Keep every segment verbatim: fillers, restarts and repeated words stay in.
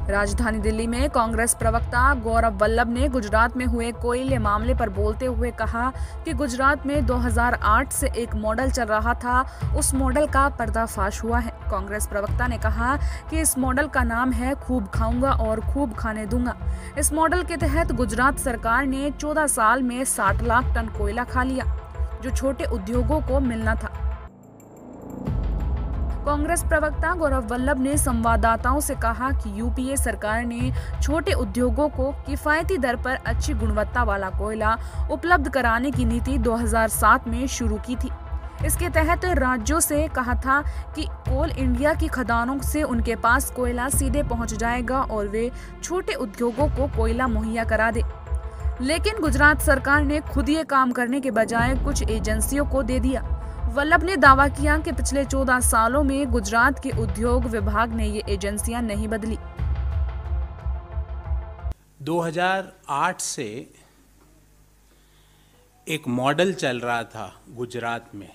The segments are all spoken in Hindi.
राजधानी दिल्ली में कांग्रेस प्रवक्ता गौरव वल्लभ ने गुजरात में हुए कोयले मामले पर बोलते हुए कहा कि गुजरात में दो हज़ार आठ से एक मॉडल चल रहा था, उस मॉडल का पर्दाफाश हुआ है। कांग्रेस प्रवक्ता ने कहा कि इस मॉडल का नाम है खूब खाऊंगा और खूब खाने दूंगा। इस मॉडल के तहत गुजरात सरकार ने चौदह साल में साठ लाख टन कोयला खा लिया, जो छोटे उद्योगों को मिलना था। कांग्रेस प्रवक्ता गौरव वल्लभ ने संवाददाताओं से कहा कि यूपीए सरकार ने छोटे उद्योगों को किफायती दर पर अच्छी गुणवत्ता वाला कोयला उपलब्ध कराने की नीति दो हज़ार सात में शुरू की थी। इसके तहत राज्यों से कहा था कि कोल इंडिया की खदानों से उनके पास कोयला सीधे पहुंच जाएगा और वे छोटे उद्योगों को कोयला मुहैया करा दे। लेकिन गुजरात सरकार ने खुद ये काम करने के बजाय कुछ एजेंसियों को दे दिया। वल्लभ ने दावा किया कि पिछले चौदह सालों में गुजरात के उद्योग विभाग ने ये एजेंसियां नहीं बदली। दो हज़ार आठ से एक मॉडल चल रहा था गुजरात में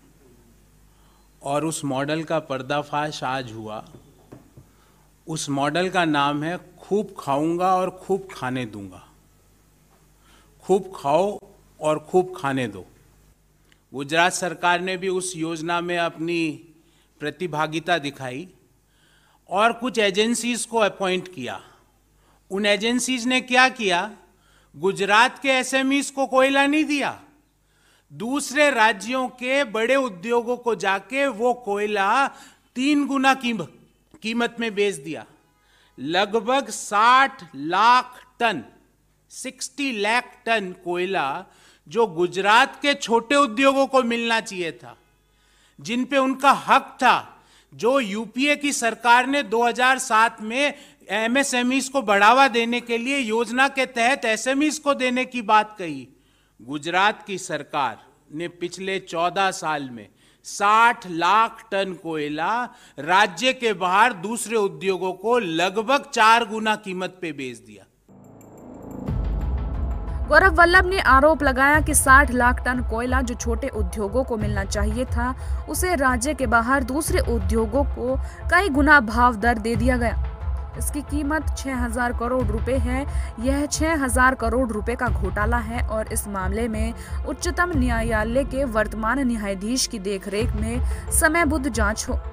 और उस मॉडल का पर्दाफाश आज हुआ। उस मॉडल का नाम है खूब खाऊंगा और खूब खाने दूंगा। खूब खाओ और खूब खाने दो। गुजरात सरकार ने भी उस योजना में अपनी प्रतिभागिता दिखाई और कुछ एजेंसीज को अपॉइंट किया। उन एजेंसीज ने क्या किया? गुजरात के एसएमईज को कोयला नहीं दिया, दूसरे राज्यों के बड़े उद्योगों को जाके वो कोयला तीन गुना कीमत कीमत में बेच दिया। लगभग साठ लाख टन, साठ लाख टन कोयला जो गुजरात के छोटे उद्योगों को मिलना चाहिए था, जिन पे उनका हक था, जो यूपीए की सरकार ने दो हज़ार सात में एमएसएमईज को बढ़ावा देने के लिए योजना के तहत एसएमईज को देने की बात कही। गुजरात की सरकार ने पिछले चौदह साल में साठ लाख टन कोयला राज्य के बाहर दूसरे उद्योगों को लगभग चार गुना कीमत पे बेच दिया। गौरव वल्लभ ने आरोप लगाया कि साठ लाख टन कोयला जो छोटे उद्योगों को मिलना चाहिए था, उसे राज्य के बाहर दूसरे उद्योगों को कई गुना भाव दर दे दिया गया। इसकी कीमत छह हज़ार करोड़ रुपए है। यह छह हज़ार करोड़ रुपए का घोटाला है और इस मामले में उच्चतम न्यायालय के वर्तमान न्यायाधीश की देखरेख में समयबद्ध जांच हो।